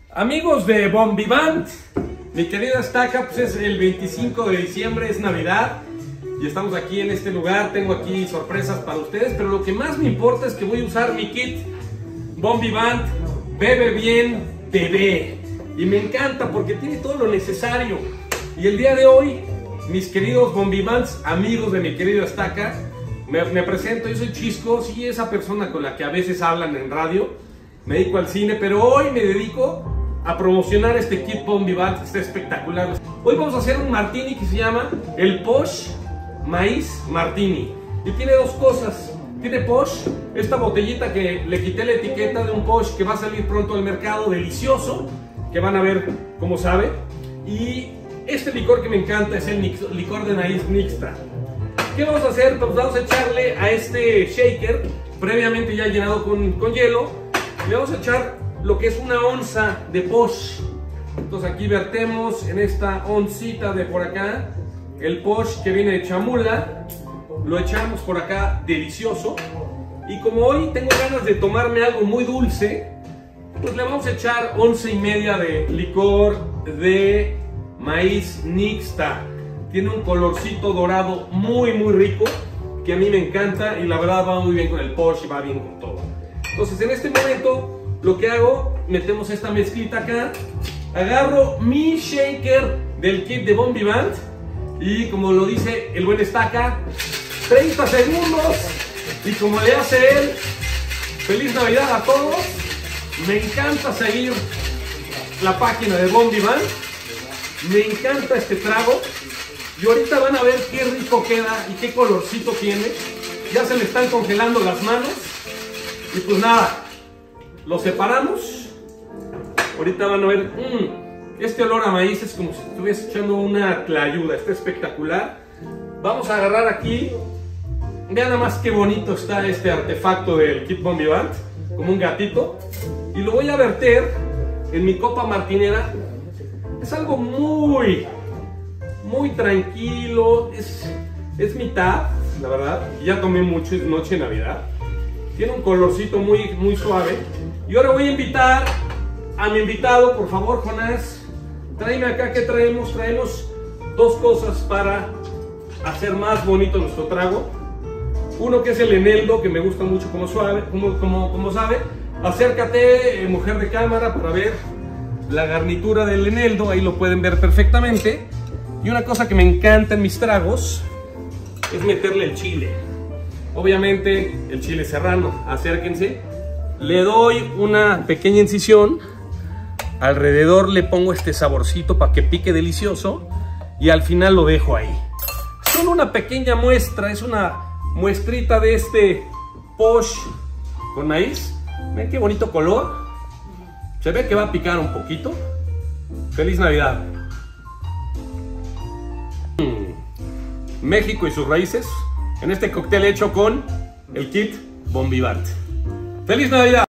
Amigos de Bombivant, mi querida Estaca, pues es el 25 de diciembre, es Navidad y estamos aquí en este lugar. Tengo aquí sorpresas para ustedes, pero lo que más me importa es que voy a usar mi kit Bombivant Bebe Bien Bebé y me encanta porque tiene todo lo necesario. Y el día de hoy, mis queridos Bombivants, amigos de mi querida Estaca, me presento. Yo soy Chisco, sí, esa persona con la que a veces hablan en radio. Me dedico al cine, pero hoy me dedico a promocionar este kit Bombivant, está espectacular. Hoy vamos a hacer un martini que se llama el Posh Maíz Martini. Y tiene dos cosas. Tiene Posh, esta botellita que le quité la etiqueta de un Posh que va a salir pronto al mercado, delicioso, que van a ver cómo sabe. Y este licor que me encanta es el licor de maíz mixta. ¿Qué vamos a hacer? Pues vamos a echarle a este shaker, previamente ya llenado con hielo, le vamos a echar lo que es una onza de Posh. Entonces aquí vertemos en esta oncita de por acá el Posh que viene de chamula, lo echamos por acá, delicioso. Y como hoy tengo ganas de tomarme algo muy dulce, pues le vamos a echar 11,5 de licor de maíz mixta. Tiene un colorcito dorado muy rico que a mí me encanta y la verdad va muy bien con el Posh y va bien con todo. Entonces en este momento lo que hago, metemos esta mezclita acá, agarro mi shaker del kit de Bombivant y como lo dice el buen Estaca, 30 segundos y como le hace él, feliz Navidad a todos. Me encanta seguir la página de Bombivant, me encanta este trago y ahorita van a ver qué rico queda y qué colorcito tiene. Ya se le están congelando las manos y pues nada, lo separamos. Ahorita van a ver, este olor a maíz es como si estuviese echando una tlayuda, está espectacular. Vamos a agarrar aquí, vean nada más qué bonito está este artefacto del kit Bombivant, como un gatito, y lo voy a verter en mi copa martinera. Es algo muy tranquilo, es mitad, la verdad, ya tomé mucho, es noche de Navidad. Tiene un colorcito muy suave. Y ahora voy a invitar a mi invitado, por favor, Jonás. Tráeme acá, ¿qué traemos? Traemos dos cosas para hacer más bonito nuestro trago. Uno que es el eneldo, que me gusta mucho como sabe. Acércate, mujer de cámara, para ver la garnitura del eneldo. Ahí lo pueden ver perfectamente. Y una cosa que me encanta en mis tragos es meterle el chile. Obviamente el chile serrano, acérquense. Le doy una pequeña incisión, alrededor le pongo este saborcito para que pique delicioso y al final lo dejo ahí. Solo una pequeña muestra, es una muestrita de este Posh con maíz. Ven qué bonito color. Se ve que va a picar un poquito. Feliz Navidad. México y sus raíces en este cóctel hecho con el kit Bombivant. ¡Feliz Navidad!